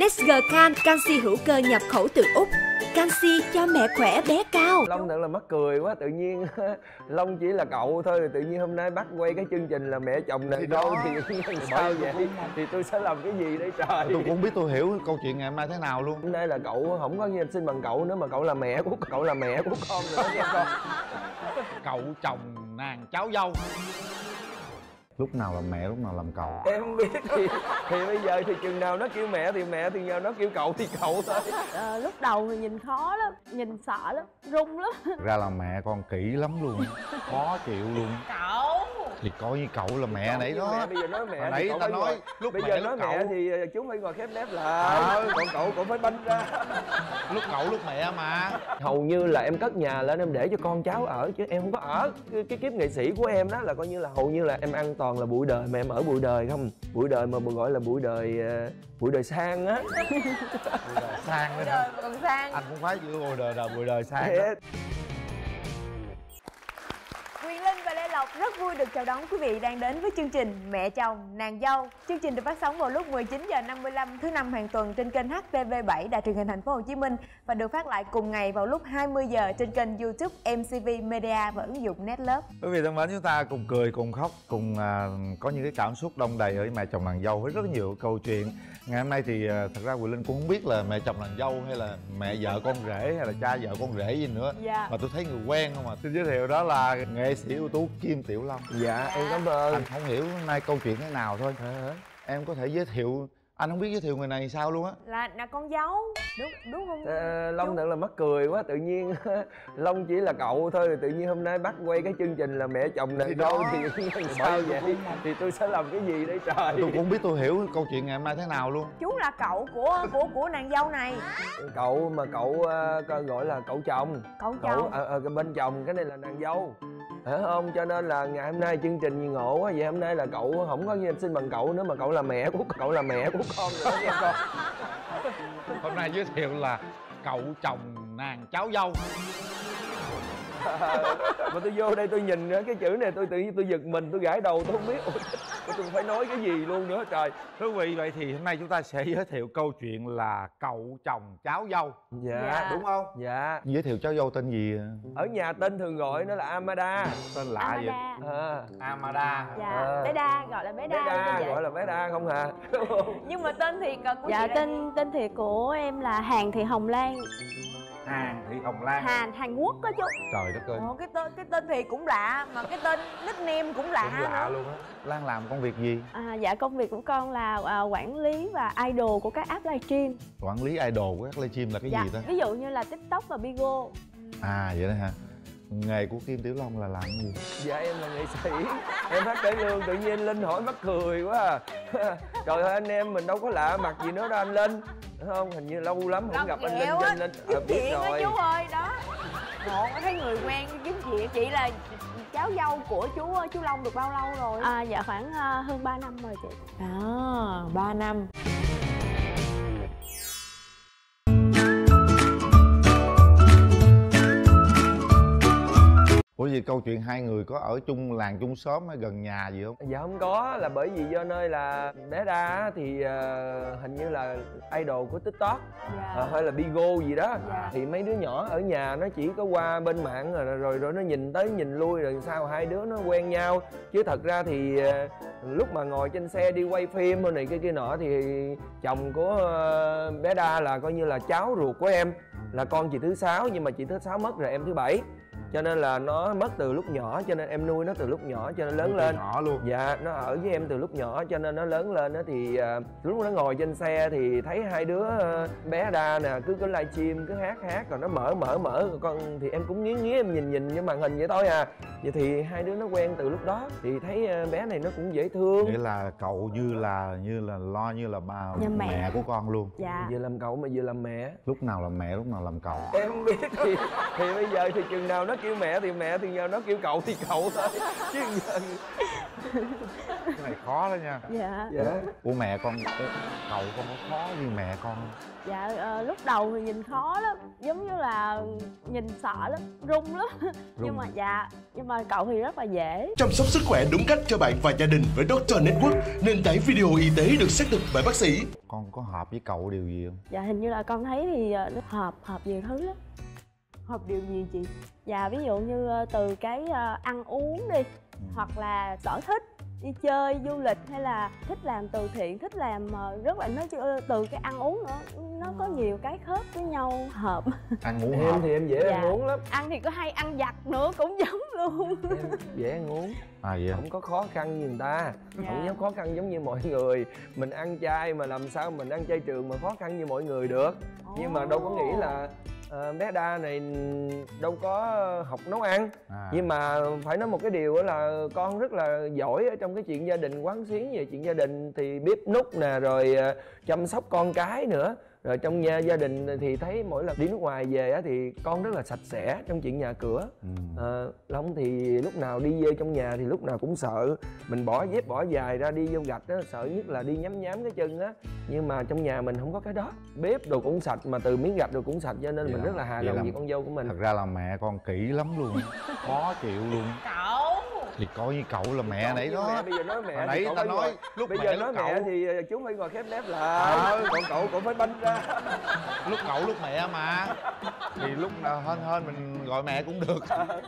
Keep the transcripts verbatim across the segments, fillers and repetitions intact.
Nesger Can, canxi hữu cơ nhập khẩu từ Úc. Canxi cho mẹ khỏe bé cao. Long thật là mắc cười quá, tự nhiên Long chỉ là cậu thôi, tự nhiên hôm nay bắt quay cái chương trình là mẹ chồng nàng dâu thì sao vậy? Thì tôi sẽ làm cái gì đây trời? Tôi cũng biết, tôi hiểu câu chuyện ngày hôm nay thế nào luôn. Hôm nay là cậu không có sinh bằng cậu nữa mà cậu là mẹ của cậu là mẹ của con nữa nha con. Cậu chồng nàng cháu dâu. Lúc nào làm mẹ, lúc nào làm cậu? Em không biết thì thì bây giờ thì chừng nào nó kêu mẹ thì mẹ, thì giờ nó kêu cậu thì cậu thôi. Ờ, lúc đầu thì nhìn khó lắm, nhìn sợ lắm, run lắm. Ra là mẹ con kỹ lắm luôn, khó chịu luôn. Cậu thì coi như cậu là mẹ nãy đó. Mẹ, bây giờ nói mẹ nãy ta nói ngồi, lúc bây mẹ, giờ lúc nói cậu. mẹ thì chú phải ngồi khép nép lại, à. Còn cậu cũng phải banh ra. Lúc cậu lúc mẹ mà. Hầu như là em cất nhà lên em để cho con cháu ở chứ em không có ở. Cái, cái kiếp nghệ sĩ của em đó là coi như là hầu như là em ăn toàn là bụi đời, mà em ở bụi đời không, bụi đời mà gọi là bụi đời bụi đời sang á. Bụi đời sang bụi đời còn sang. Anh cũng phải giữ bụi đời đời bụi đời sang. Quyền Linh và Lê Lộc rất vui được chào đón quý vị đang đến với chương trình Mẹ chồng nàng dâu. Chương trình được phát sóng vào lúc mười chín giờ năm mươi lăm thứ năm hàng tuần trên kênh hát tê vê bảy Đài truyền hình Thành phố Hồ Chí Minh và được phát lại cùng ngày vào lúc hai mươi giờ trên kênh YouTube em xê vê Media và ứng dụng Netlove. Quý vị thân mến, chúng ta cùng cười, cùng khóc, cùng à, có những cái cảm xúc đong đầy ở Mẹ chồng nàng dâu với rất nhiều câu chuyện. Ngày hôm nay thì à, thật ra Quyền Linh cũng không biết là mẹ chồng nàng dâu hay là mẹ vợ con rể hay là cha vợ con rể gì nữa. Dạ. Mà tôi thấy người quen không à. Xin giới thiệu đó là nghệ sĩ ưu tú Kim Tiểu Long. Dạ, em cảm ơn. Anh không hiểu hôm nay câu chuyện thế nào thôi. À, em có thể giới thiệu, anh không biết giới thiệu người này sao luôn á. Là là con dâu, đúng đúng không? À, Long thật là mắc cười quá, tự nhiên Long chỉ là cậu thôi, tự nhiên hôm nay bắt quay cái chương trình là mẹ chồng nàng dâu thì, thì sao vậy? Thì tôi sẽ làm cái gì đây trời? Tôi cũng biết, tôi hiểu câu chuyện ngày hôm nay thế nào luôn. Chú là cậu của của của nàng dâu này. Cậu mà cậu uh, gọi là cậu chồng. Cậu cậu chồng. ở, ở bên chồng, cái này là nàng dâu. Hả không? Cho nên là ngày hôm nay chương trình gì ngộ quá vậy, hôm nay là cậu không có sinh bằng cậu nữa mà cậu là mẹ của cậu là mẹ của con nữa nha con. Hôm nay giới thiệu là cậu chồng nàng cháu dâu. À, mà tôi vô đây tôi nhìn cái chữ này tôi tự nhiên tôi giật mình, tôi gãi đầu, tôi không biết ủa, tôi phải nói cái gì luôn nữa trời. Thưa quý vị, vậy thì hôm nay chúng ta sẽ giới thiệu câu chuyện là cậu chồng cháu dâu. Dạ, dạ. Đúng không? Dạ. Giới thiệu cháu dâu tên gì? Ở nhà tên thường gọi nó là Amada. Tên lạ Amada. vậy? À. Amada. Dạ, À. bé Đa, gọi là bé Đa. Bé Đa, gọi là bé Đa không hả? Nhưng mà tên thiệt của Dạ, chị tên tên thiệt của em là Hàn Thị Hồng Lan. Hàn Thị Hồng Lan. Hàn Hàn Quốc đó chú. Trời đất ơi. Ồ, cái tên cái tên thiệt cũng lạ mà cái tên nickname cũng lạ. Cũng lạ nữa. luôn á. Lan làm công việc gì? À, dạ, công việc của con là à, quản lý và idol của các app livestream. Quản lý idol của các livestream là cái Dạ, gì ta? ví dụ như là TikTok và Bigo. À vậy đó hả? Nghề của Kim Tiểu Long là làm cái gì? Dạ em là nghệ sĩ, em hát cải lương, tự nhiên Linh hỏi mắc cười quá à. Trời ơi anh em mình đâu có lạ mặt gì nữa đâu anh Linh. Đúng không? Hình như lâu lắm không gặp anh Linh cho anh Linh à, biết rồi. Đó, chú ơi đó. Ngộ thấy người quen kiếm chị, chị là cháu dâu của chú chú Long được bao lâu rồi? À, dạ khoảng uh, hơn ba năm rồi chị. À, ba năm. Ủa gì câu chuyện hai người có ở chung làng chung xóm hay gần nhà gì không? Dạ không có, là bởi vì do nơi là bé Đa thì uh, hình như là idol của TikTok. Dạ. uh, hay là Bigo gì đó. Dạ. Thì mấy đứa nhỏ ở nhà nó chỉ có qua bên mạng rồi rồi, rồi nó nhìn tới nhìn lui rồi sao hai đứa nó quen nhau. Chứ thật ra thì uh, lúc mà ngồi trên xe đi quay phim này cái kia nọ thì chồng của uh, bé Đa là coi như là cháu ruột của em, là con chị thứ sáu, nhưng mà chị thứ sáu mất rồi em thứ bảy. Cho nên là nó mất từ lúc nhỏ, cho nên em nuôi nó từ lúc nhỏ cho nên lớn lên. Nhỏ luôn. Dạ, nó ở với em từ lúc nhỏ cho nên nó lớn lên đó thì uh, lúc nó ngồi trên xe thì thấy hai đứa uh, bé Đa nè cứ có livestream cứ hát hát rồi nó mở mở mở con thì em cũng nghiến nghiến em nhìn nhìn trên màn hình vậy thôi à. Vậy thì hai đứa nó quen từ lúc đó thì thấy uh, bé này nó cũng dễ thương. Nghĩa là cậu như là như là lo như là ba Như mẹ. mẹ của con luôn. Dạ. Vừa làm cậu mà vừa làm mẹ. Lúc nào làm mẹ, lúc nào làm cậu? Em không biết thì thì bây giờ thì chừng nào nó kêu mẹ thì mẹ, thì giờ nó kêu cậu thì cậu thôi chứ giờ Cái này khó đó nha. Dạ. Dạ. Ủa mẹ con, cậu con có khó như mẹ con không? Dạ ờ, lúc đầu thì nhìn khó lắm, giống như là nhìn sợ lắm, run lắm. Nhưng mà dạ, nhưng mà cậu thì rất là dễ. Chăm sóc sức khỏe đúng cách cho bạn và gia đình với Doctor Network, nền tảng video y tế được xác thực bởi bác sĩ. Con có hợp với cậu điều gì không? Dạ hình như là con thấy thì ờ, nó hợp hợp nhiều thứ lắm. Hợp điều gì chị? Dạ ví dụ như ờ, từ cái ờ, ăn uống đi, Ừ. hoặc là sở thích, đi chơi du lịch, hay là thích làm từ thiện, thích làm ờ, rất là nói chứ từ cái ăn uống nữa, nó có nhiều cái khớp với nhau hợp. Ăn uống Em hợp. thì em dễ Dạ. ăn uống lắm. Ăn thì có hay ăn vặt nữa cũng giống luôn. Em dễ ăn uống, À vậy. không có khó khăn như người ta. Dạ. Không dám khó khăn giống như mọi người. Mình ăn chay mà làm sao mình ăn chay trường mà khó khăn như mọi người được. Nhưng mà đâu có nghĩ là ờ, bé Đa này đâu có học nấu ăn. À. Nhưng mà phải nói một cái điều đó là con rất là giỏi ở trong cái chuyện gia đình, quán xuyến về chuyện gia đình thì bếp núc nè, rồi ờ, chăm sóc con cái nữa. Rồi trong nhà gia đình thì thấy mỗi lần đi nước ngoài về á thì con rất là sạch sẽ trong chuyện nhà cửa. Ừ. Ờ, Long thì lúc nào đi vô trong nhà thì lúc nào cũng sợ mình bỏ dép bỏ giày ra đi vô gạch á, sợ nhất là đi nhám nhám cái chân á. Nhưng mà trong nhà mình không có cái đó, bếp đồ cũng sạch, mà từ miếng gạch đồ cũng sạch, cho nên Vậy mình là- rất là hài vậy lòng là- vì con dâu của mình. Thật ra là mẹ con kỹ lắm luôn. Khó chịu luôn. Cậu. Thì coi như cậu là mẹ nãy Nhưng đó. mẹ bây giờ nói mẹ Hồi thì nãy cậu ta phải nói ngồi- lúc bây mẹ giờ lúc nói cậu. mẹ thì chú phải ngồi khép nép lại, Ờ. còn cậu cũng phải banh ra. Lúc cậu lúc mẹ mà. Thì lúc nào hên hên mình gọi mẹ cũng được.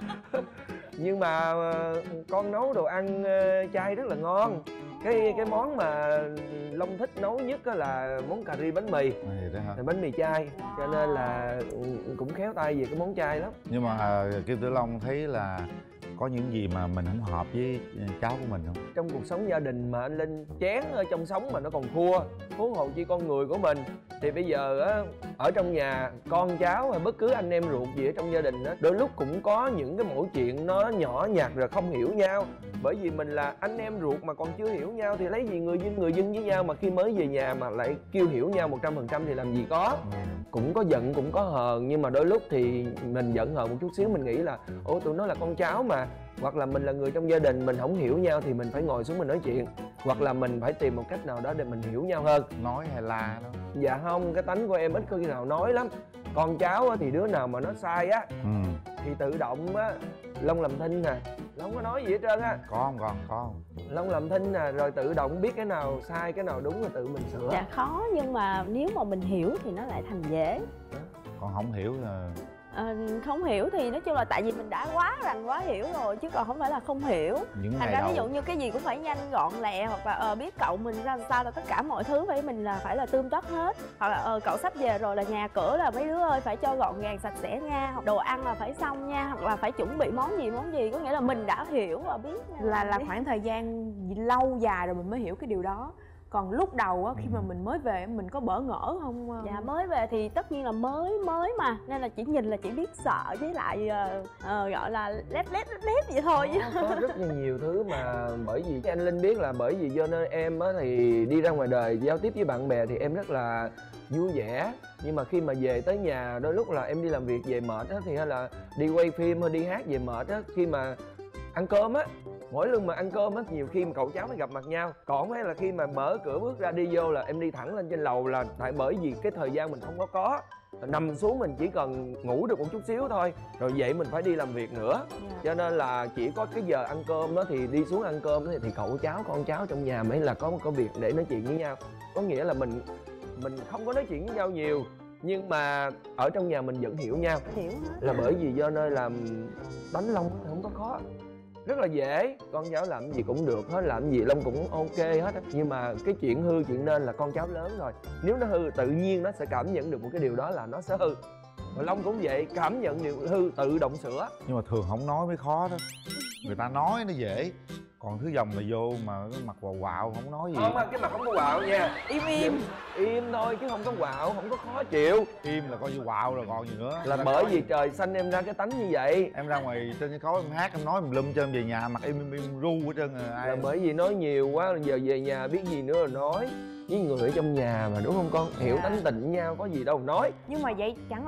Nhưng mà ờ, con nấu đồ ăn ờ, chay rất là ngon. Cái cái món mà Long thích nấu nhất á là món cà ri bánh mì, Này đó hả? bánh mì chay, cho nên là ừ, cũng khéo tay về cái món chay lắm. Nhưng mà à, Kim Tử Long thấy là có những gì mà mình không hợp với cháu của mình không? Trong cuộc sống gia đình mà anh Linh chén ở trong sống mà nó còn thua, huống hồ chi con người của mình. Thì bây giờ á, ở trong nhà con cháu hay bất cứ anh em ruột gì ở trong gia đình á, đôi lúc cũng có những cái mỗi chuyện nó nhỏ nhặt rồi không hiểu nhau. Bởi vì mình là anh em ruột mà còn chưa hiểu nhau thì lấy gì người dân người dân với nhau, mà khi mới về nhà mà lại kêu hiểu nhau một trăm phần trăm thì làm gì có. Cũng có giận cũng có hờn, nhưng mà đôi lúc thì mình giận hờn một chút xíu, mình nghĩ là ủa tụi nó là con cháu mà, hoặc là mình là người trong gia đình mình không hiểu nhau thì mình phải ngồi xuống mình nói chuyện, hoặc là mình phải tìm một cách nào đó để mình hiểu nhau hơn. Nói hay la đó? Dạ không, cái tánh của em ít có khi nào nói lắm. Con cháu á, thì đứa nào mà nó sai á Ừ. thì tự động á, Long làm thinh nè, Long không có nói gì hết trơn á. Có không con? Có không? Long làm thinh nè, rồi tự động biết cái nào sai cái nào đúng rồi tự mình sửa. Dạ khó, nhưng mà nếu mà mình hiểu thì nó lại thành dễ. Con không hiểu là... Ờ, không hiểu thì nói chung là tại vì mình đã quá rành quá hiểu rồi, chứ còn không phải là không hiểu. Những Thành ngày ra đầu ví dụ như cái gì cũng phải nhanh gọn lẹ, hoặc là ờ biết cậu mình ra sao là tất cả mọi thứ phải mình là phải là tươm tất hết, hoặc là ờ cậu sắp về rồi là nhà cửa là mấy đứa ơi phải cho gọn gàng sạch sẽ nha, hoặc đồ ăn là phải xong nha, hoặc là phải chuẩn bị món gì món gì, có nghĩa là mình đã hiểu và biết Là là khoảng thời gian lâu dài rồi mình mới hiểu cái điều đó. Còn lúc đầu á, khi mà mình mới về mình có bỡ ngỡ không? Dạ mới về thì tất nhiên là mới mới mà, nên là chỉ nhìn là chỉ biết sợ, với lại uh, uh, gọi là lép lép lép lép vậy thôi. Có, có rất là nhiều thứ mà bởi vì cái anh Linh biết là bởi vì do nên em á thì đi ra ngoài đời giao tiếp với bạn bè thì em rất là vui vẻ, nhưng mà khi mà về tới nhà đôi lúc là em đi làm việc về mệt á, thì hay là đi quay phim hay đi hát về mệt á, khi mà ăn cơm á, mỗi lần mà ăn cơm á nhiều khi mà cậu cháu mới gặp mặt nhau, còn phải là khi mà mở cửa bước ra đi vô là em đi thẳng lên trên lầu, là tại bởi vì cái thời gian mình không có có nằm xuống mình chỉ cần ngủ được một chút xíu thôi, rồi dậy mình phải đi làm việc nữa. Cho nên là chỉ có cái giờ ăn cơm đó thì đi xuống ăn cơm đó, thì cậu cháu con cháu trong nhà mới là có một cái việc để nói chuyện với nhau. Có nghĩa là mình mình không có nói chuyện với nhau nhiều, nhưng mà ở trong nhà mình vẫn hiểu nhau. Hiểu hết. Là bởi vì do nơi làm đánh Long không có khó, rất là dễ, con cháu làm gì cũng được hết, làm gì Long cũng ok hết á. Nhưng mà cái chuyện hư chuyện nên là con cháu lớn rồi, nếu nó hư tự nhiên nó sẽ cảm nhận được một cái điều đó là nó sẽ hư. Mà Long cũng vậy, cảm nhận điều hư tự động sửa. Nhưng mà thường không nói mới khó đó. Người ta nói nó dễ, còn thứ dòng là vô mà cái mặt quào quào không nói gì. Không, cái mặt không có quạo nha, Im im. im thôi chứ không có quạo, không có khó chịu. Im là coi như quào rồi còn gì nữa. Là Em bởi nói- vì trời xanh em ra cái tánh như vậy. em ra ngoài trên sân khấu em hát em nói em lum cho em về nhà mặt im im, im ru hết trơn rồi ai. Là bởi vì nói nhiều quá, giờ về nhà biết gì nữa rồi nói. Với người ở trong nhà mà đúng không con? Hiểu Dạ. tánh tình nhau có gì đâu mà nói. Nhưng mà vậy chẳng lẽ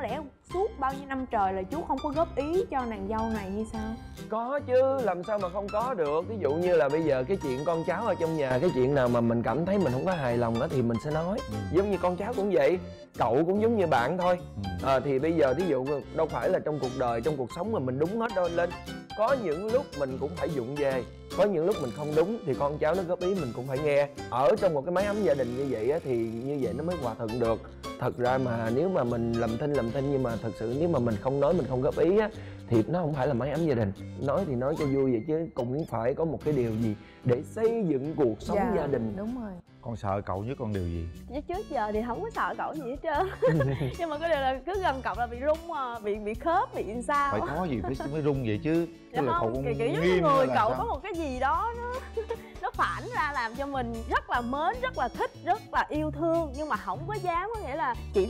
suốt bao nhiêu năm trời là chú không có góp ý cho nàng dâu này như sao? Có chứ, làm sao mà không có được. Ví dụ như là bây giờ cái chuyện con cháu ở trong nhà, cái chuyện nào mà mình cảm thấy mình không có hài lòng đó thì mình sẽ nói. ừ. Giống như con cháu cũng vậy, cậu cũng giống như bạn thôi. ừ. à, Thì bây giờ thí dụ đâu phải là trong cuộc đời, trong cuộc sống mà mình đúng hết đâu lên. Có những lúc mình cũng phải vụng về, có những lúc mình không đúng thì con cháu nó góp ý mình cũng phải nghe. Ở trong một cái mái ấm gia đình như vậy á, thì như vậy nó mới hòa thuận được. Thật ra mà nếu mà mình làm thinh làm thinh nhưng mà thật sự nếu mà mình không nói, mình không góp ý á, thì nó không phải là mái ấm gia đình. Nói thì nói cho vui vậy chứ cũng phải có một cái điều gì để xây dựng cuộc sống Dạ, gia đình. đúng rồi. Con sợ cậu nhất con điều gì? Chứ trước giờ thì không có sợ cậu gì hết trơn. Nhưng mà cái điều là cứ gần cậu là bị rung, à, bị bị khớp, bị sao. Phải có gì phải mới rung vậy chứ. Dạ Tức là không, cậu kiểu, kiểu giống như nghiêm người là cậu sao? có một cái gì đó nó nó phản ra làm cho mình rất là mến, rất là thích, rất là yêu thương. Nhưng mà không có dám, có nghĩa là chỉ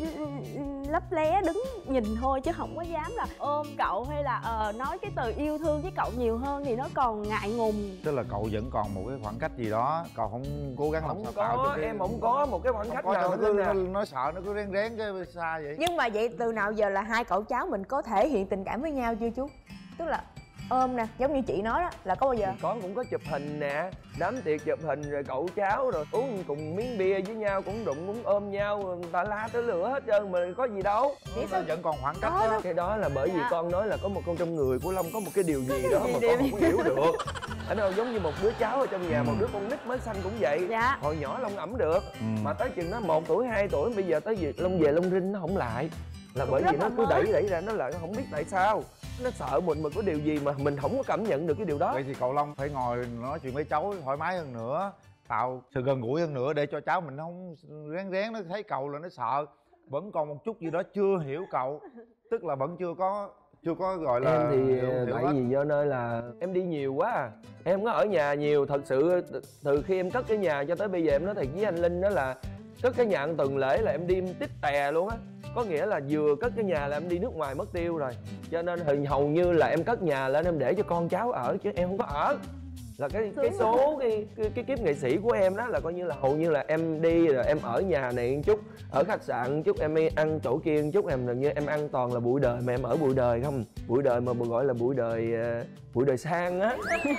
lấp lé đứng nhìn thôi chứ không có dám là ôm cậu hay là uh, nói cái từ yêu thương với cậu nhiều hơn thì nó còn ngại ngùng. Tức là cậu vẫn còn một cái khoảng cách gì đó, cậu không cố gắng làm Không sao có, tạo cho cái... em không có một cái khoảng cách có, nào nó, hết cứ, nè. nó, nó sợ nó cứ rén rén cái xa vậy. Nhưng mà vậy từ nào giờ là hai cậu cháu mình có thể hiện tình cảm với nhau chưa chú? Tức là ôm nè, giống như chị nói đó, là có bao giờ? Thì con cũng có chụp hình nè, đám tiệc chụp hình rồi cậu cháu rồi uống cùng miếng bia với nhau, cũng đụng cũng ôm nhau, ta la tới lửa hết trơn mà có gì đâu. Nó vẫn còn khoảng cách đó. Cái đó là bởi vì Dạ. con nói là có một con trong người của Long có một cái điều gì đó mà điều con không hiểu được. Anh đâu giống như một đứa cháu ở trong nhà, Ừ. một đứa con nít mới sanh cũng vậy. Dạ. Hồi nhỏ Long ẩm được, Ừ. mà tới chừng nó một tuổi hai tuổi bây giờ tới việc Long về Long rinh nó không lại. Là Cũng bởi rất vì nó là cứ mới. đẩy đẩy ra nó lại, nó không biết tại sao. Nó sợ mình mà có điều gì mà mình không có cảm nhận được cái điều đó. Vậy thì cậu Long phải ngồi nói chuyện với cháu thoải mái hơn nữa, tạo sự gần gũi hơn nữa để cho cháu mình nó không rén rén, nó thấy cậu là nó sợ, vẫn còn một chút gì đó chưa hiểu cậu, tức là vẫn chưa có chưa có gọi là Em thì hiểu, hiểu tại hết. vì do nơi là em đi nhiều quá à. Em có ở nhà nhiều, thật sự từ khi em cất cái nhà cho tới bây giờ em nói thiệt với anh Linh đó là cất cái nhà ăn tuần lễ là em đi tít tè luôn á. Có nghĩa là vừa cất cái nhà là em đi nước ngoài mất tiêu rồi. Cho nên thì hầu như là em cất nhà lên em để cho con cháu ở chứ em không có ở. Là cái cái số cái, cái cái kiếp nghệ sĩ của em đó là coi như là hầu như là em đi rồi em ở nhà này một chút, ở khách sạn một chút, em đi ăn chỗ kia một chút, em gần như em ăn toàn là bụi đời mà em ở bụi đời không, bụi đời mà gọi là bụi đời bụi đời sang á.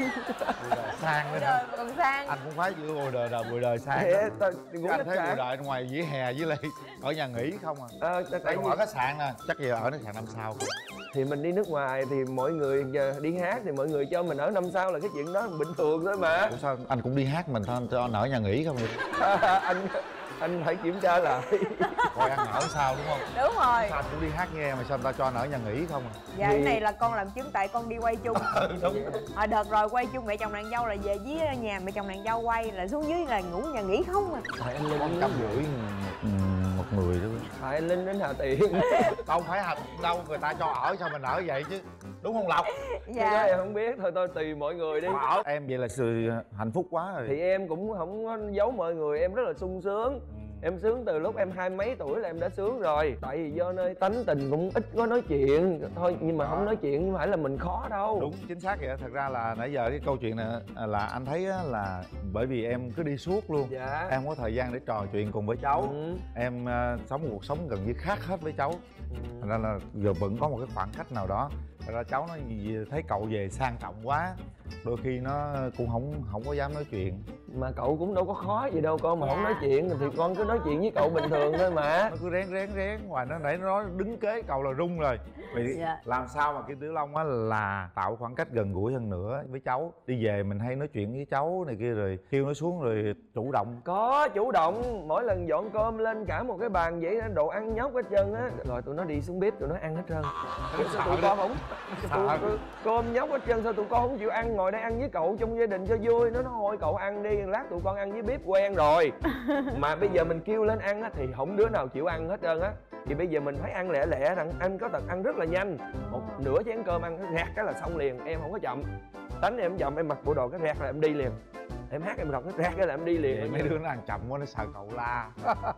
Sang nữa hả? Còn sang. Anh cũng phải giữ bùi đời đời bùi đời sang. Thì, ta, thì Chứ anh thấy bùi đời ngoài vỉa hè với lại ở nhà nghỉ không à. à, tại Tại vì ở khách sạn nè, chắc giờ ở khách sạn năm sao. thì mình đi nước ngoài thì mọi người đi hát thì mọi người cho mình ở năm sao là cái chuyện đó bình thường thôi mà. Ủa sao anh cũng đi hát mình thôi, cho anh ở nhà nghỉ không vậy? anh anh phải kiểm tra lại. Coi ăn ở sao đúng không? Đúng rồi. Sao anh cũng đi hát nghe mà sao người ta cho anh ở nhà nghỉ không à? Dạ Thì- cái này là con làm chứng tại con đi quay chung. Đúng. Hồi đợt rồi quay chung mẹ chồng nàng dâu là về với nhà mẹ chồng nàng dâu quay là xuống dưới là ngủ nhà nghỉ không à. Tại anh Linh Con trăm rưỡi một, một người đó. Tại anh Linh đến Hà Tiện. Đâu phải hạch đâu, người ta cho ở sao mình ở vậy chứ, đúng không Lộc? Cái đó em không biết, thôi tôi tùy mọi người đi. Ở em vậy là sự hạnh phúc quá rồi. Thì em cũng không có giấu mọi người, em rất là sung sướng. Em sướng từ lúc em hai mấy tuổi là em đã sướng rồi. Tại vì do nơi tánh tình cũng ít có nói chuyện thôi, nhưng mà không nói chuyện không phải là mình khó đâu. Đúng, chính xác vậy. Thật ra là nãy giờ cái câu chuyện này là anh thấy á, là bởi vì em cứ đi suốt luôn. Dạ. Em không có thời gian để trò chuyện cùng với cháu. Ừ. Em uh, sống một cuộc sống gần như khác hết với cháu. Ừ. Thành ra là giờ vẫn có một cái khoảng cách nào đó. Thật ra cháu nó gì- thấy cậu về sang trọng quá, đôi khi nó cũng không không có dám nói chuyện. Mà cậu cũng đâu có khó gì đâu con mà Dạ. không nói chuyện thì con cứ nói chuyện với cậu bình thường thôi mà. Nó cứ rén rén rén ngoài, nó nãy nó nói đứng kế cậu là rung rồi. Vậy Dạ. làm sao mà cái Tiểu Long á là tạo khoảng cách gần gũi hơn nữa với cháu. Đi về mình hay nói chuyện với cháu này kia rồi kêu nó xuống rồi chủ động. Có chủ động, mỗi lần dọn cơm lên cả một cái bàn vậy đó, đồ ăn nhóc hết trơn á, rồi tụi nó đi xuống bếp tụi nó ăn hết trơn. Sao tụi con không tụi, tụi, cơm nhóc hết trơn, sao tụi con không chịu ăn, ngồi đây ăn với cậu trong gia đình cho vui. Nó nói thôi cậu ăn đi, lát tụi con ăn với bếp quen rồi. Mà bây giờ mình kêu lên ăn á thì không đứa nào chịu ăn hết trơn á. Thì bây giờ mình phải ăn lẹ lẹ, rằng anh có tật ăn rất là nhanh, một nửa chén cơm ăn rạc cái là xong liền. Em không có chậm, tánh em chậm, em mặc bộ đồ cái rạc là em đi liền. Em hát em đọc cái rạc cái là em đi liền. Vậy mấy đứa nó ăn chậm quá, nó sợ cậu la.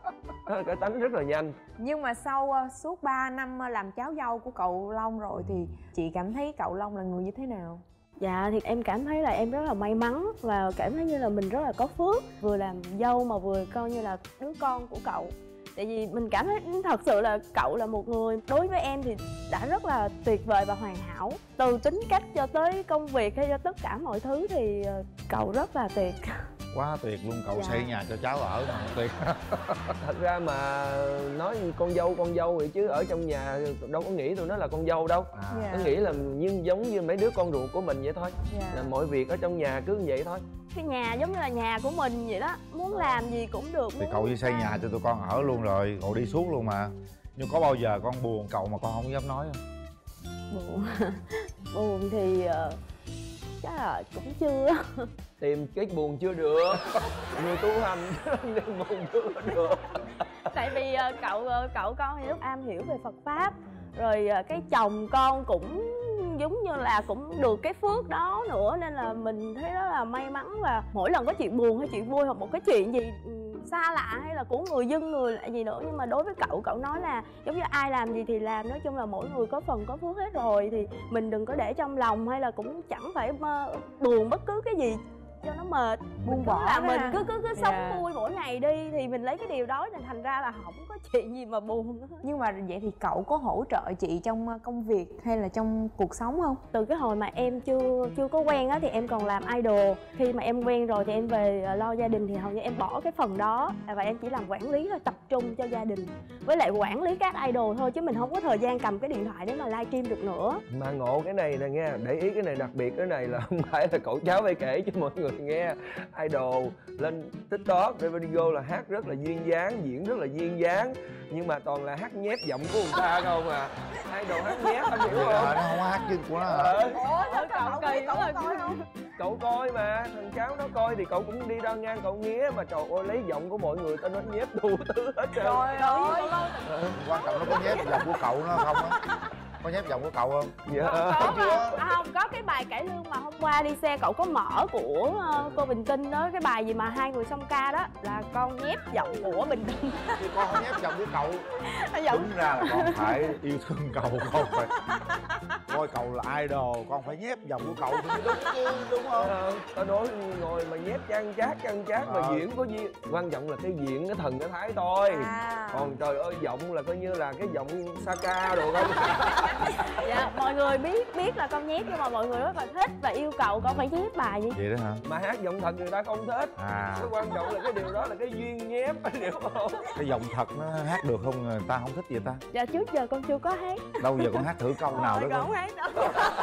Cái tánh rất là nhanh. Nhưng mà sau uh, suốt ba năm uh, làm cháu dâu của cậu Long rồi thì chị cảm thấy cậu Long là người như thế nào? Dạ thì em cảm thấy là em rất là may mắn và cảm thấy như là mình rất là có phước, vừa làm dâu mà vừa coi như là đứa con của cậu. Tại vì mình cảm thấy thật sự là cậu là một người đối với em thì đã rất là tuyệt vời và hoàn hảo. Từ tính cách cho tới công việc hay cho tất cả mọi thứ thì cậu rất là tuyệt. Quá tuyệt luôn, cậu Dạ. xây nhà cho cháu ở mà tuyệt. Thật ra mà nói con dâu con dâu vậy chứ ở trong nhà đâu có nghĩ tụi nó là con dâu đâu. À. Dạ. Nó nghĩ là như giống như mấy đứa con ruột của mình vậy thôi. Dạ. Là mọi việc ở trong nhà cứ như vậy thôi. Cái nhà giống như là nhà của mình vậy đó, muốn làm gì cũng được. Thì muốn cậu đi xây làm- nhà cho tụi con ở luôn rồi, cậu đi suốt luôn mà. Nhưng có bao giờ con buồn cậu mà con không dám nói không? Buồn. Buồn thì uh, chắc là cũng chưa. Tìm cái buồn chưa được. Người tu hành nên buồn chưa được. Tại vì uh, cậu uh, cậu con thì rất am hiểu về Phật pháp, rồi uh, cái chồng con cũng giống như là cũng được cái phước đó nữa, nên là mình thấy rất là may mắn. Và mỗi lần có chuyện buồn hay chuyện vui hoặc một cái chuyện gì um, xa lạ hay là của người dân người lại gì nữa, nhưng mà đối với cậu cậu nói là giống như ai làm gì thì làm, nói chung là mỗi người có phần có phước hết rồi, thì mình đừng có để trong lòng hay là cũng chẳng phải mơ, buồn bất cứ cái gì cho nó mệt. Buông Mình cứ bỏ là đó mình ha. cứ cứ cứ sống Dạ. vui mỗi ngày đi, thì mình lấy cái điều đó nên thành ra là không có chuyện gì mà buồn. Nhưng mà vậy thì cậu có hỗ trợ chị trong công việc hay là trong cuộc sống không? Từ cái hồi mà em chưa chưa có quen á thì em còn làm idol. Khi mà em quen rồi thì em về lo gia đình thì hầu như em bỏ cái phần đó và em chỉ làm quản lý thôi, tập trung cho gia đình với lại quản lý các idol thôi, chứ mình không có thời gian cầm cái điện thoại để mà livestream được nữa. Mà ngộ cái này nè nghe, để ý cái này đặc biệt cái này là không phải là cậu cháu phải kể cho mọi người nghe. Idol lên TikTok để video là hát rất là duyên dáng, diễn rất là duyên dáng, nhưng mà toàn là hát nhép giọng của người ta không à. Idol hát nhép anh hiểu Vậy không? hả? Nó không hát chứ của nó hả? Ờ, Ủa cậu kỳ quá rồi. cậu coi mà, thằng cháu nó coi thì cậu cũng đi ra ngang cậu nghía mà trời ơi lấy giọng của mọi người ta nói nhép đủ thứ hết trơn. Trời ơi. Quan trọng nó có nhép giọng của cậu nó không á? Có nhép giọng của cậu không? Dạ. Có mà, à, không, có cái bài cải lương mà hôm qua đi xe cậu có mở của uh, cô Bình Tinh đó, cái bài gì mà hai người song ca đó là con nhép giọng của Bình Tinh. Thì con không nhép giọng của cậu. Giọng Đúng ra là con phải yêu thương cậu, con phải coi cậu là idol, con phải nhép giọng của cậu thì mới đúng chứ, đúng không? Ờ, tao nói ngồi mà nhép chăn chát chăn chát mà Ờ. diễn có gì quan trọng là cái diễn cái thần cái thái thôi. À. Còn trời ơi giọng là coi như là cái giọng Saka đồ không. dạ, mọi người biết biết là con nhép nhưng mà mọi người rất là thích và yêu cầu con phải nhép bài gì. Vậy đó hả? Mà hát giọng thật người ta không thích. À, Cái quan trọng là cái điều đó là cái duyên nhép anh hiểu không? cái giọng thật nó hát được không? Người ta không thích vậy ta? Dạ trước giờ con chưa có hát. Đâu giờ con hát thử câu nào đó Rồi, con coi. không hát đâu.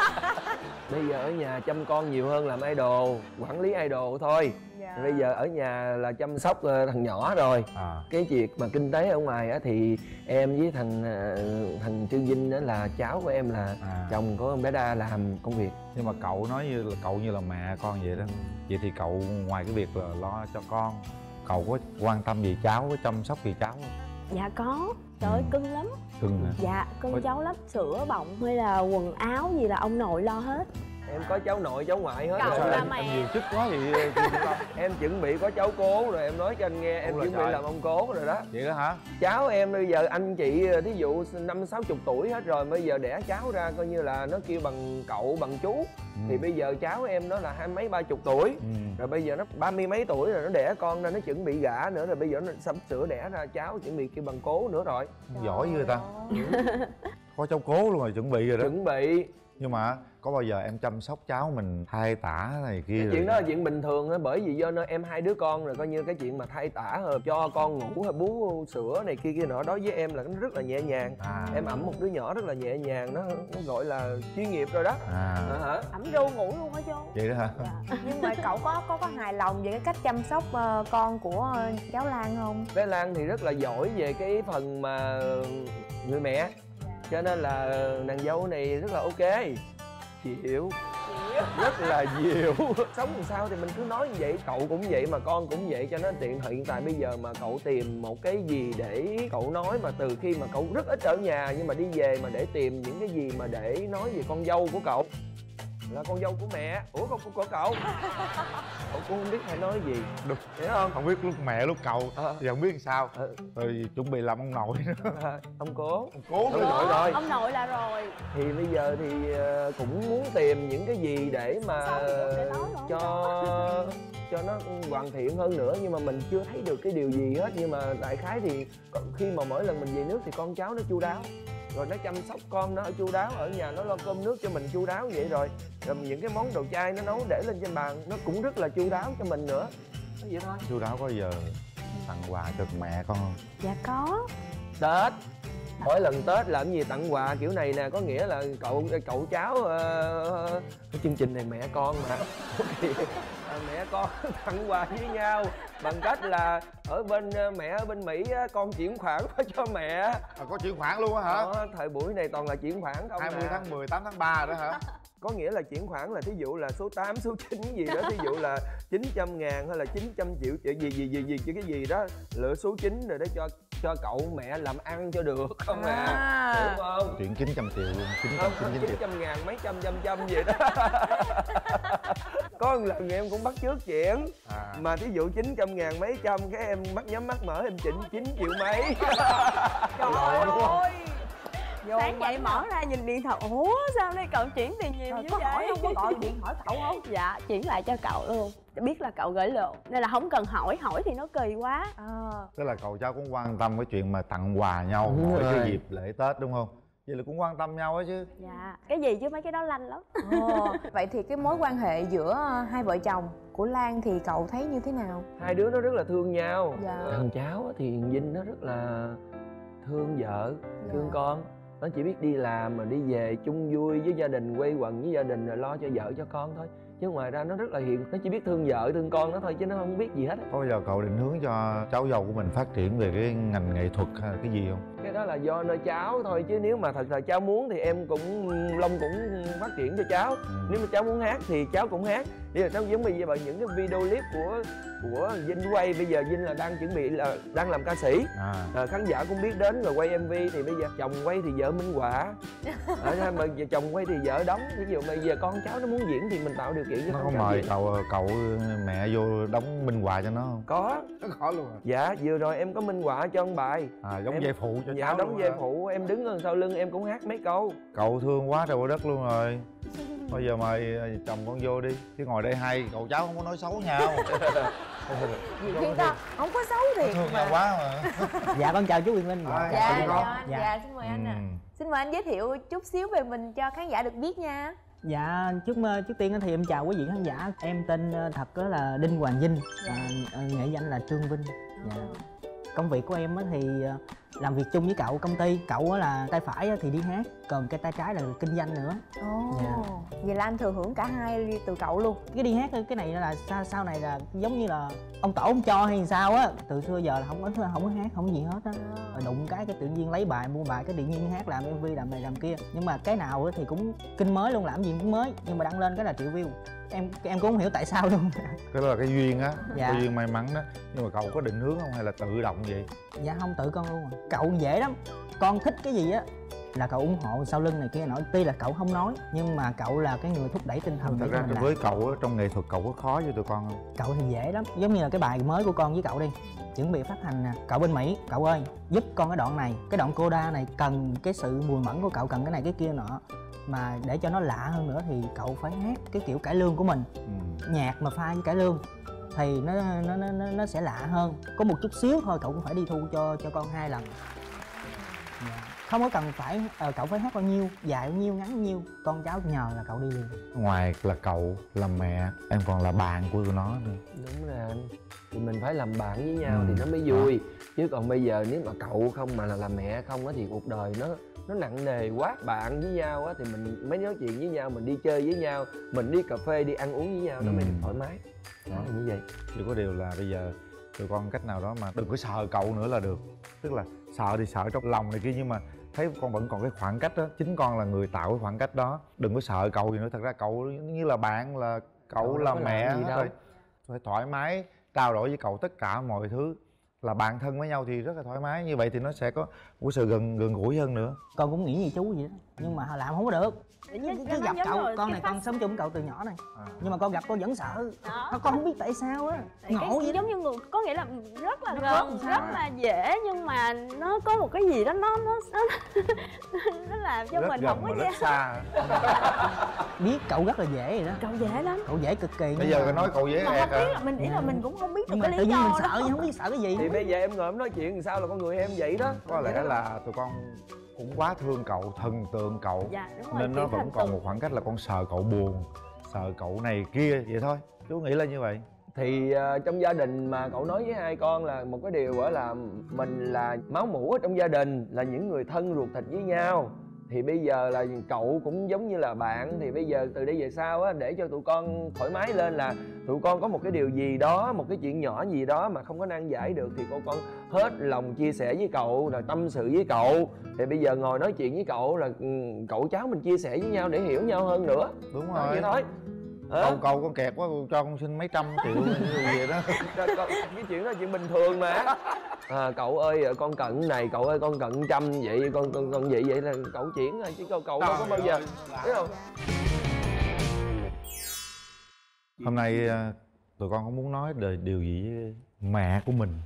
Bây giờ ở nhà chăm con nhiều hơn làm idol, quản lý idol thôi. Dạ. Bây giờ ở nhà là chăm sóc ờ, thằng nhỏ rồi. À, Cái việc mà kinh tế ở ngoài á thì em với thằng ờ, thằng Trương Vinh đó là cháu của em là à. chồng của bé Đa làm công việc. Nhưng mà cậu nói như là cậu như là mẹ con vậy đó. Vậy thì cậu ngoài cái việc là lo cho con, cậu có quan tâm gì cháu, có chăm sóc gì cháu không? Dạ có. Trời ơi cưng lắm. Cưng hả? Dạ Có- cưng cháu lắm, sữa bọng hay là quần áo gì là ông nội lo hết. Em có cháu nội cháu ngoại hết Cậu rồi. Sao là em, mẹ. em nhiều chức quá vậy chị Phương Long? Em chuẩn bị có cháu cố rồi em nói cho anh nghe em Ủa là chuẩn bị trời. làm ông cố rồi đó. Vậy đó hả? Cháu em bây giờ anh chị thí dụ năm sáu chục tuổi hết rồi, bây giờ đẻ cháu ra coi như là nó kêu bằng cậu bằng chú. Ừ. Thì bây giờ cháu em nó là hai mấy ba chục tuổi Ừ. rồi, bây giờ nó ba mươi mấy tuổi rồi, nó đẻ con ra nó chuẩn bị gả nữa rồi, bây giờ nó sắp sửa đẻ ra cháu chuẩn bị kêu bằng cố nữa rồi. Giỏi dữ ta. Có cháu cố luôn rồi, chuẩn bị rồi đó. Chuẩn bị. Nhưng mà có bao giờ em chăm sóc cháu mình thay tả này kia Cái rồi? chuyện đó là chuyện bình thường á, bởi vì do nó em hai đứa con rồi, coi như cái chuyện mà thay tả rồi cho con ngủ hay bú sữa này kia kia nọ đối với em là nó rất là nhẹ nhàng. À. Em ẵm một đứa nhỏ rất là nhẹ nhàng, nó, nó gọi là chuyên nghiệp rồi đó. À. À, hả? Ẩm ru ngủ luôn hả chú? Vậy đó hả? Dạ. Nhưng mà cậu có có có hài lòng về cái cách chăm sóc ờ, con của ờ, cháu Lan không? Bé Lan thì rất là giỏi về cái phần mà người mẹ, cho nên là nàng dâu này rất là ok, chịu rất là nhiều. Sống làm sao thì mình cứ nói như vậy, cậu cũng vậy mà con cũng vậy, cho nên tiện hiện tại bây giờ mà cậu tìm một cái gì để cậu nói, mà từ khi mà cậu rất ít ở nhà nhưng mà đi về mà để tìm những cái gì mà để nói về con dâu của cậu là con dâu của mẹ. Ủa con của cậu? Cậu cũng không biết phải nói gì. Đúng. Hiểu không? Không biết lúc mẹ lúc cậu à. giờ không biết làm sao. à. Rồi chuẩn bị làm ông nội nữa. à, ông cố. Ông cố ông nữa. nội rồi. Ông nội là rồi. Thì bây giờ thì cũng muốn tìm những cái gì để mà để nói cho cho nó hoàn thiện hơn nữa, nhưng mà mình chưa thấy được cái điều gì hết. Nhưng mà đại khái thì khi mà mỗi lần mình về nước thì con cháu nó chu đáo, rồi nó chăm sóc con nó ở chu đáo, ở nhà nó lo cơm nước cho mình chu đáo vậy. Rồi, rồi những cái món đồ chay nó nấu để lên trên bàn nó cũng rất là chu đáo cho mình nữa. Nó vậy thôi. Chu đáo có giờ tặng quà cho mẹ con không? Dạ có. Tết mỗi lần Tết làm gì tặng quà kiểu này nè, có nghĩa là cậu cậu cháu uh, cái chương trình này mẹ con mà thì uh, mẹ con tặng quà với nhau bằng cách là ở bên uh, mẹ ở bên Mỹ uh, con chuyển khoản cho mẹ. À, có chuyển khoản luôn á hả? Đó, thời buổi này toàn là chuyển khoản không. hai mươi à. tháng mười, tám tháng ba đó hả? Có nghĩa là chuyển khoản là thí dụ là số tám, số chín gì đó, thí dụ là chín trăm ngàn hay là chín trăm triệu gì gì gì gì cái gì đó, lựa số chín rồi để cho cho cậu mẹ làm ăn cho được không à, à. Hiểu không? Chuyển chín trăm triệu luôn, chín trăm chín mươi chín trăm ngàn mấy trăm trăm trăm vậy đó. Có một lần em cũng bắt chước chuyện à. Mà thí dụ chín trăm ngàn mấy trăm, cái em mắt nhắm mắt mở em chỉnh chín triệu mấy. Trời ơi. Sáng dậy mở ra nhìn điện thoại, ủa sao đây cậu chuyển tiền nhiều như có vậy? Hỏi không, có gọi điện hỏi cậu không? Dạ chuyển lại cho cậu luôn, biết là cậu gửi lộ nên là không cần hỏi, hỏi thì nó kỳ quá. À. Tức là cậu cháu cũng quan tâm cái chuyện mà tặng quà nhau mỗi cái dịp lễ Tết đúng không? Vậy là cũng quan tâm nhau ấy chứ. Dạ cái gì chứ mấy cái đó lanh lắm. Ồ, vậy thì cái mối quan hệ giữa hai vợ chồng của Lan thì cậu thấy như thế nào? Hai đứa nó rất là thương nhau. Dạ. Thằng cháu thì Vinh nó rất là thương vợ, Dạ. thương con. Nó chỉ biết đi làm mà đi về chung vui với gia đình, quây quần với gia đình rồi lo cho vợ cho con thôi. Chứ ngoài ra nó rất là hiền, nó chỉ biết thương vợ thương con nó thôi chứ nó không biết gì hết. Có bao giờ cậu định hướng cho cháu dâu của mình phát triển về cái ngành nghệ thuật hay là cái gì không? Cái đó là do nơi cháu thôi, chứ nếu mà thật là cháu muốn thì em cũng Long cũng phát triển cho cháu. ừ. Nếu mà cháu muốn hát thì cháu cũng hát. Bây giờ cháu giống bây giờ những cái video clip của của Vinh quay, bây giờ Vinh là đang chuẩn bị là đang làm ca sĩ. à. À, khán giả cũng biết đến rồi, quay em vê thì bây giờ chồng quay thì vợ minh họa. À, mà giờ chồng quay thì vợ đóng. Ví dụ bây giờ con cháu nó muốn diễn thì mình tạo điều kiện cho nó con có cháu mời diễn. cậu cậu mẹ vô đóng minh họa cho nó không? Có. Nó có luôn à? Dạ vừa rồi em có minh họa cho ông bài. À giống em, vai phụ cho dạ, cháu. đóng vai phụ, em đứng ở sau lưng em cũng hát mấy câu. Cậu thương quá trời đất luôn rồi. Bây giờ mời chồng con vô đi, chứ ngồi đây hai cậu cháu không có nói xấu nhau. Thì ta không có xấu thiệt thương mà. nhau quá mà. Dạ con chào chú Quyền Linh. À, Dạ, dạ, dạ, anh. dạ. Dạ, xin mời anh ạ. Ừ. Xin mời anh giới thiệu chút xíu về mình cho khán giả được biết nha. Dạ trước trước tiên thì em chào quý vị khán giả. Em tên thật đó là Đinh Hoàng Vinh, Dạ. à, nghệ danh là Trương Vinh. Dạ. Ờ. Công việc của em thì làm việc chung với cậu công ty. Cậu là tay phải thì đi hát, còn cái tay trái là kinh doanh nữa. Ồ, Dạ. vậy là anh thừa hưởng cả hai từ cậu luôn. Cái đi hát cái này là sau, sau này là giống như là ông tổ ông cho hay sao á. Từ xưa giờ là không có không có hát không có gì hết á. Rồi đụng cái cái tự nhiên lấy bài mua bài, cái tự nhiên hát làm em vê làm này làm kia. Nhưng mà cái nào thì cũng kinh mới luôn, làm gì cũng mới, nhưng mà đăng lên cái là triệu view. Em em cũng không hiểu tại sao luôn. Cái đó là cái duyên á. Dạ. Cái duyên may mắn đó. Nhưng mà cậu có định hướng không hay là tự động vậy? Dạ không, tự con luôn à. Cậu dễ lắm, con thích cái gì á là cậu ủng hộ sau lưng này kia nọ. Tuy là cậu không nói nhưng mà cậu là cái người thúc đẩy tinh thần. Thật để ra cho mình với làm. cậu á, trong nghệ thuật cậu có khó với tụi con không? Cậu thì dễ lắm, giống như là cái bài mới của con với cậu đi, chuẩn bị phát hành nè. Cậu bên Mỹ, cậu ơi giúp con cái đoạn này, cái đoạn coda này cần cái sự mùi mẫn của cậu, cần cái này cái kia nọ. Mà để cho nó lạ hơn nữa thì cậu phải hát cái kiểu cải lương của mình. ừ. Nhạc mà pha với cải lương thì nó nó nó nó sẽ lạ hơn. Có một chút xíu thôi cậu cũng phải đi thu cho cho con hai lần. Không có cần phải uh, cậu phải hát bao nhiêu, dài bao nhiêu, ngắn bao nhiêu, con cháu nhờ là cậu đi liền. Ngoài là cậu là mẹ, em còn là bạn của tụi nó nữa. Đúng rồi anh, thì mình phải làm bạn với nhau ừ. thì nó mới vui. Chứ còn bây giờ nếu mà cậu không mà là, là mẹ không á thì cuộc đời nó nó nặng nề quá. Bạn với nhau á thì mình mới nói chuyện với nhau, mình đi chơi với nhau, mình đi cà phê đi ăn uống với nhau, nó ừ. mới thoải mái. Đó là như vậy. Chỉ có điều là bây giờ tụi con cách nào đó mà đừng có sợ cậu nữa là được. Tức là sợ thì sợ trong lòng này kia, nhưng mà thấy con vẫn còn cái khoảng cách đó. Chính con là người tạo cái khoảng cách đó. Đừng có sợ cậu gì nữa. Thật ra cậu như là bạn, là cậu, cậu là mẹ thôi. Phải thoải mái trao đổi với cậu tất cả mọi thứ. Là bạn thân với nhau thì rất là thoải mái. Như vậy thì nó sẽ có một sự gần gần gũi hơn nữa. Con cũng nghĩ như chú vậy đó. nhưng mà làm không có được. Tự nhiên Cứ nó gặp giống cậu, rồi con cái này phát- con sống chung với cậu từ nhỏ này, À. nhưng mà con gặp con vẫn sợ. Đó. Con không biết tại sao á, Cái ngộ vậy đó. giống như người có nghĩa là rất là Nó gần, khó rất sao? là dễ, nhưng mà nó có một cái gì đó nó nó nó nó làm cho Rất mình gần không có mà dễ. rất xa. Biết cậu rất là dễ rồi đó, Cậu dễ lắm. cậu dễ cực kỳ. Bây nhưng giờ mà- có nói cậu dễ Mà ẹt không biết à. là mình nghĩ là mình cũng không biết được nhưng mà cái tự lý nhiên mình do sợ đó. nhưng không biết sợ cái gì. Thì bây giờ em ngồi em nói chuyện làm sao là con người em vậy đó. Có lẽ là tụi con cũng quá thương cậu, thần tượng cậu, Dạ đúng rồi. nên nó kiểu vẫn thành còn từng- một khoảng cách là con sợ cậu buồn, sợ cậu này kia vậy thôi. Chú nghĩ là như vậy. Thì ờ, trong gia đình mà cậu nói với hai con là một cái điều đó là mình là máu mủ ở trong gia đình, là những người thân ruột thịt với nhau. Thì bây giờ là cậu cũng giống như là bạn, thì bây giờ từ đây về sau á, để cho tụi con thoải mái lên là tụi con có một cái điều gì đó, một cái chuyện nhỏ gì đó mà không có nan giải được thì cô con hết lòng chia sẻ với cậu, rồi tâm sự với cậu. Thì bây giờ ngồi nói chuyện với cậu là ừ, cậu cháu mình chia sẻ với nhau để hiểu nhau hơn nữa. Đúng Đó, rồi. vậy thôi. Hả? Cậu cậu con kẹt quá, cho con xin mấy trăm triệu như vậy đó. Cái cái chuyện đó là chuyện bình thường mà. À, cậu ơi con cận này, cậu ơi con cận trăm vậy, con con con vậy vậy là cậu chuyển rồi chứ cậu cậu đâu có bao giờ biết không? Hôm nay à, tụi con có muốn nói đời điều gì với mẹ của mình?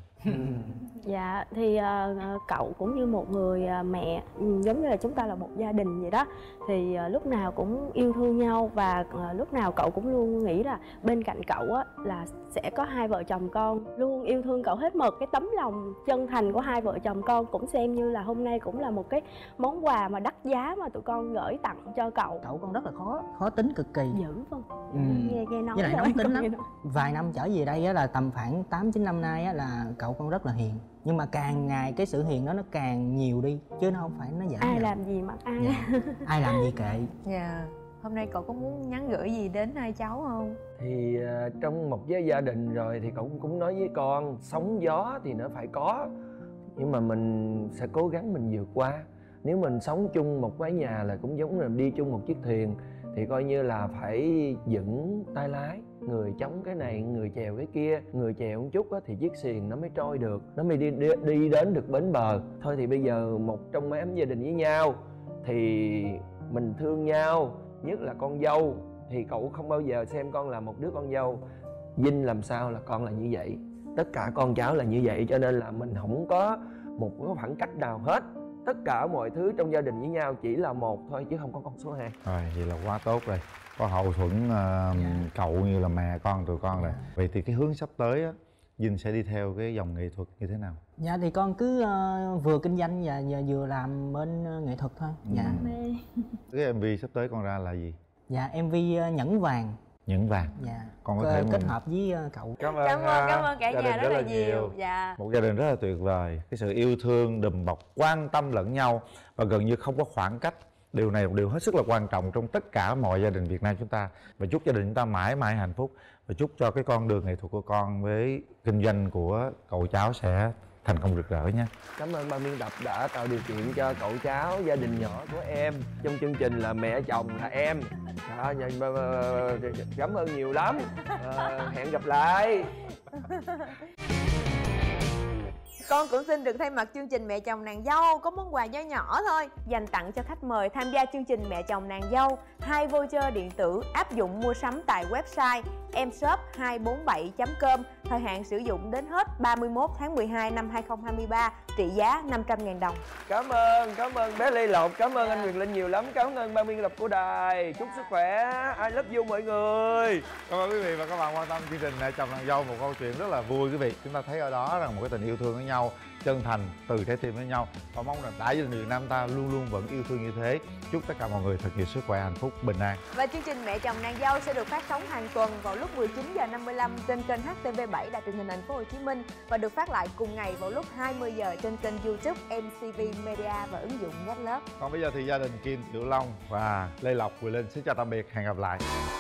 Dạ thì ờ, cậu cũng như một người ờ, mẹ, ừ, giống như là chúng ta là một gia đình vậy đó. Thì ờ, lúc nào cũng yêu thương nhau, và ờ, lúc nào cậu cũng luôn nghĩ là bên cạnh cậu á là sẽ có hai vợ chồng con, luôn yêu thương cậu hết mực. Cái tấm lòng chân thành của hai vợ chồng con cũng xem như là hôm nay cũng là một cái món quà mà đắt giá mà tụi con gửi tặng cho cậu. Cậu con rất là khó khó tính cực kỳ. Dữ không? Ừ. Nghe nghe nói Với lại rồi. nóng tính lắm. Nghe nói. Vài năm trở về đây á, là tầm khoảng tám chín năm nay á, là cậu con rất là hiền, nhưng mà càng ngày cái sự hiền đó nó càng nhiều đi chứ nó không phải nó giảm Ai dần. làm gì mặc ai. Dạ. Ai làm gì kệ. Dạ. Hôm nay cậu có muốn nhắn gửi gì đến hai cháu không? Thì ờ, trong một cái gia đình rồi thì cậu cũng, cũng nói với con sóng gió thì nó phải có, nhưng mà mình sẽ cố gắng mình vượt qua. Nếu mình sống chung một mái nhà là cũng giống là đi chung một chiếc thuyền, thì coi như là phải vững tay lái, người chống cái này, người chèo cái kia, người chèo một chút á, thì chiếc thuyền nó mới trôi được, nó mới đi, đi đi đến được bến bờ. Thôi thì bây giờ một trong mấy ấm gia đình với nhau thì mình thương nhau, nhất là con dâu thì cậu không bao giờ xem con là một đứa con dâu. Vinh làm sao là con là như vậy, tất cả con cháu là như vậy, cho nên là mình không có một cái khoảng cách nào hết. Tất cả mọi thứ trong gia đình với nhau chỉ là một thôi chứ không có con số hai. Rồi vậy là quá tốt rồi. Có hậu thuẫn uh, cậu như là mẹ con tụi con rồi. Vậy thì cái hướng sắp tới á, Vinh sẽ đi theo cái dòng nghệ thuật như thế nào? Dạ thì con cứ ờ, vừa kinh doanh và, và vừa làm bên ờ, nghệ thuật thôi. Dạ. Mê. Cái em vê sắp tới con ra là gì? Dạ em vê ờ, nhẫn vàng. Nhẫn vàng. Dạ. Con có Cơ- thể kết mình- hợp với ờ, cậu. Cảm ơn, Cảm ơn, cảm ơn cả gia nhà đình rất là nhiều. Dạ. Một gia đình rất là tuyệt vời. Cái sự yêu thương, đùm bọc, quan tâm lẫn nhau và gần như không có khoảng cách. Điều này là một điều hết sức là quan trọng trong tất cả mọi gia đình Việt Nam chúng ta. Và chúc gia đình chúng ta mãi mãi hạnh phúc. Và chúc cho cái con đường nghệ thuật của con với kinh doanh của cậu cháu sẽ thành công rực rỡ nhé. Cảm ơn ban biên tập đã tạo điều kiện cho cậu cháu, gia đình nhỏ của em trong chương trình là Mẹ Chồng Là Em. Đó, cảm ơn nhiều lắm. À, hẹn gặp lại. Con cũng xin được thay mặt chương trình Mẹ Chồng Nàng Dâu có món quà nho nhỏ thôi dành tặng cho khách mời tham gia chương trình Mẹ Chồng Nàng Dâu. Hai voucher điện tử áp dụng mua sắm tại website em shop hai bốn bảy chấm com, thời hạn sử dụng đến hết ba mươi mốt tháng mười hai năm hai không hai ba, trị giá năm trăm ngàn đồng. Cảm ơn, cảm ơn bé Lê Lộc, cảm ơn anh Quyền Linh nhiều lắm, cảm ơn ban biên tập của đài. Chúc sức khỏe, I love you mọi người. Cảm ơn quý vị và các bạn quan tâm chương trình Mẹ Chồng Nàng Dâu, một câu chuyện rất là vui quý vị. Chúng ta thấy ở đó rằng một cái tình yêu thương với nhau, chân thành từ trái tim với nhau, và mong rằng đại gia đình Việt Nam ta luôn luôn vẫn yêu thương như thế. Chúc tất cả mọi người thật nhiều sức khỏe, hạnh phúc, bình an. Và chương trình Mẹ Chồng Nàng Dâu sẽ được phát sóng hàng tuần vào lúc mười chín giờ năm mươi lăm trên kênh hát tê vê bảy Đài Truyền hình Thành phố Hồ Chí Minh và được phát lại cùng ngày vào lúc hai mươi giờ trên kênh YouTube em xê vê Media và ứng dụng Gatloop. Còn bây giờ thì gia đình Kim Tiểu Long và Lê Lộc, Quyền Linh xin chào tạm biệt, hẹn gặp lại.